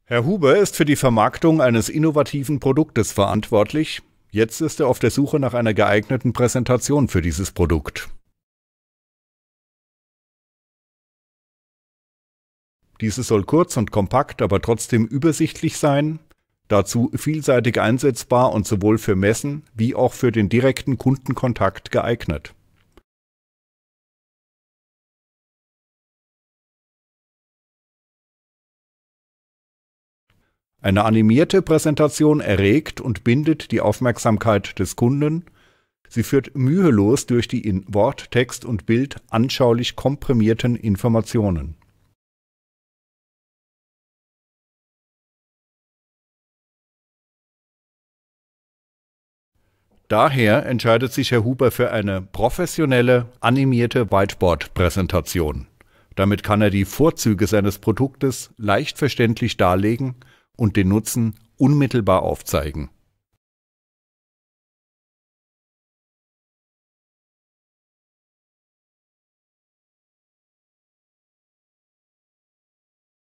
Herr Huber ist für die Vermarktung eines innovativen Produktes verantwortlich. Jetzt ist er auf der Suche nach einer geeigneten Präsentation für dieses Produkt. Diese soll kurz und kompakt, aber trotzdem übersichtlich sein, dazu vielseitig einsetzbar und sowohl für Messen wie auch für den direkten Kundenkontakt geeignet. Eine animierte Präsentation erregt und bindet die Aufmerksamkeit des Kunden. Sie führt mühelos durch die in Wort, Text und Bild anschaulich komprimierten Informationen. Daher entscheidet sich Herr Huber für eine professionelle, animierte Whiteboard-Präsentation. Damit kann er die Vorzüge seines Produktes leicht verständlich darlegen und den Nutzen unmittelbar aufzeigen.